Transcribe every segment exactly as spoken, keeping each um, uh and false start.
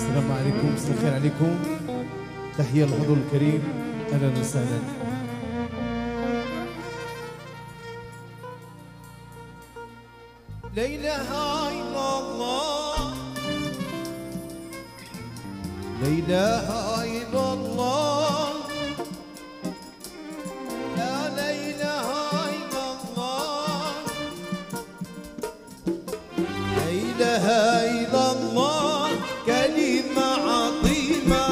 السلام عليكم، مساء الخير عليكم. تحية للحضور الكريم، أهلا وسهلا. لا إله إلا الله، لا إله إلا الله، لا لا إله إلا الله، لا إله إلا الله، كلمة عظيمة.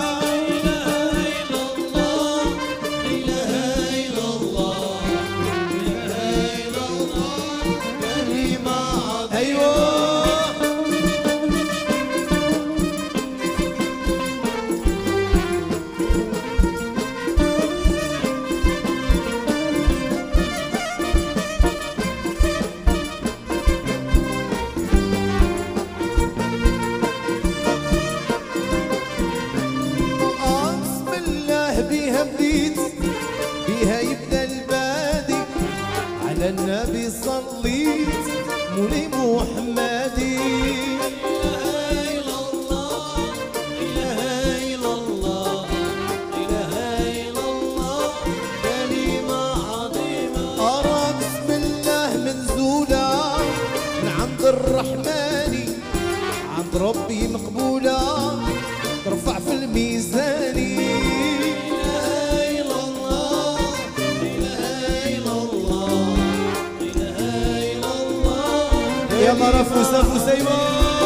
بيها يبدا البادي على النبي صليت مولي محمدي. لا اله الا الله، لا اله الا الله، لا اله الا الله، كلمة عظيمة. أرى بسم الله منزولة من عند الرحمن، عند ربي مقبولة ترفع في الميزان. يا مرة فوسة فوسيمة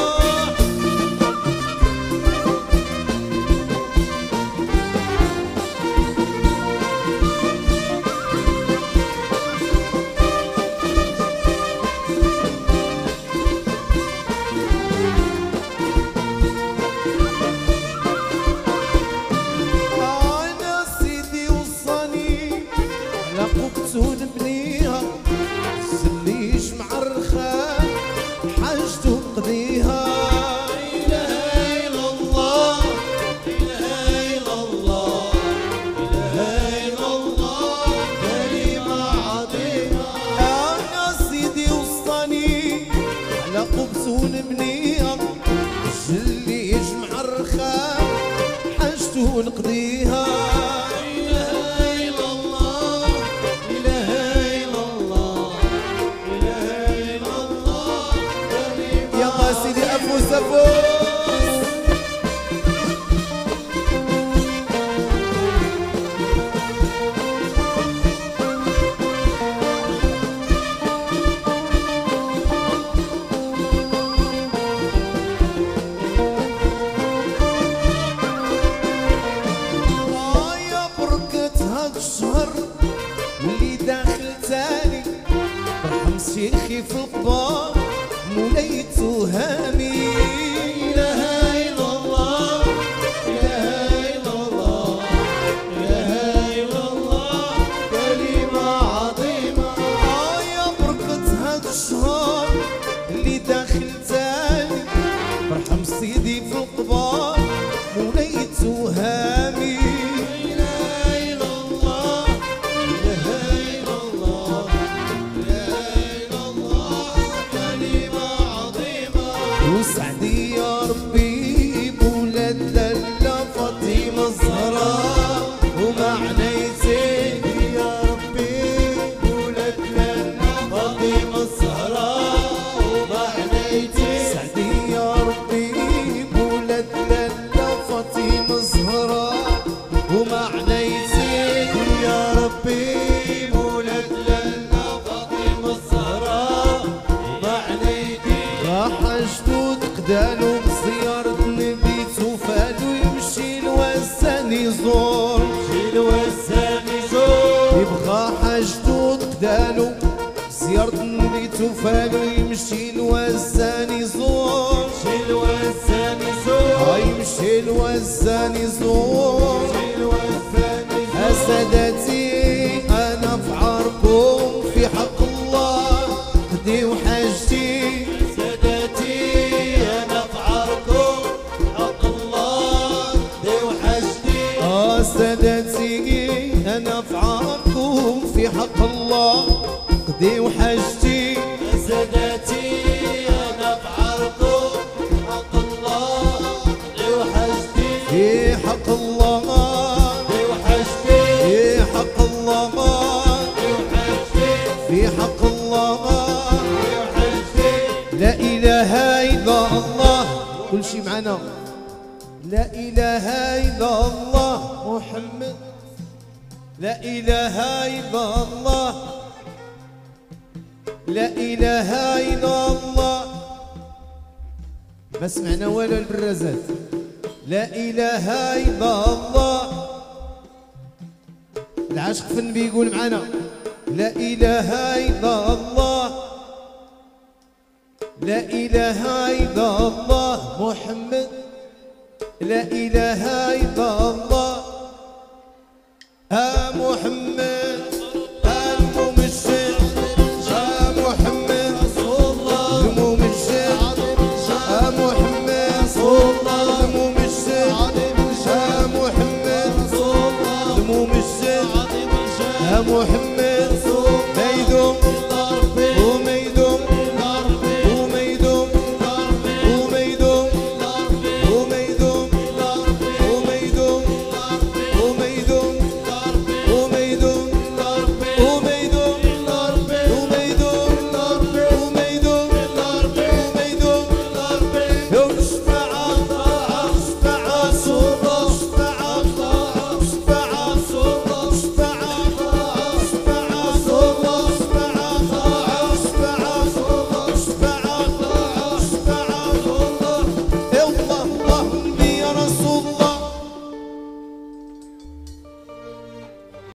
أنا سيدي وصاني على قبته نبنيها سليش مع الرخام حاجته قضيها. لا إله إلا الله، لا إله إلا الله، لا إله إلا الله، كلمة عظيمة. أنا سيدي وصاني على قبته نبنيها اللي يجمع الرخام حاجته نقضيها. سيدي أفوس أفوس آه يا بركة هاد الشهر اللي داخل تاني برحم شيخي في القبار مولاي تهامي. لا إله إلا الله، لا إله إلا الله، لا إله إلا الله، كلمة عظيمة. آه يا بركة هاد الشهر اللي داخل تاني برحم سيدي في القبار مولاي تهامي. وسعدي يا ربي بولاد لالا فاطمة الزهراء ومعنيتي يا ربي بولاد لالا فاطمة الزهراء ومعنيتي. سعدي يا ربي بولاد لالا فاطمة الزهراء ومعنيتي يا ربي بولاد لالا فاطمة الزهراء ومعنيتي. راحشتو قدالو بزيارة النبي توفالو يمشي الوسان يزور، يمشي الوسان يزور. يبغى حاجتو قدالو بزيارة النبي توفالو يمشي الوسان يزور، يمشي الوسان يزور، يمشي الوسان يزور، يمشي الوسان يزور. أسادتي أنا في عركم في حق الله قدي وحاجتي. سادتي أنا في عاركم في حق الله قدي وحاجتي. سادتي أنا في عاركم في حق الله لا إله إلا الله كل شي معنا لا إله إلا الله محمد لا إله إلا الله لا إله إلا الله ما سمعنا والو البرازات لا إله إلا الله العاشق في النبي يقول معنا لا إله إلا الله لا إله إلا الله محمد لا إله إلا الله ها محمد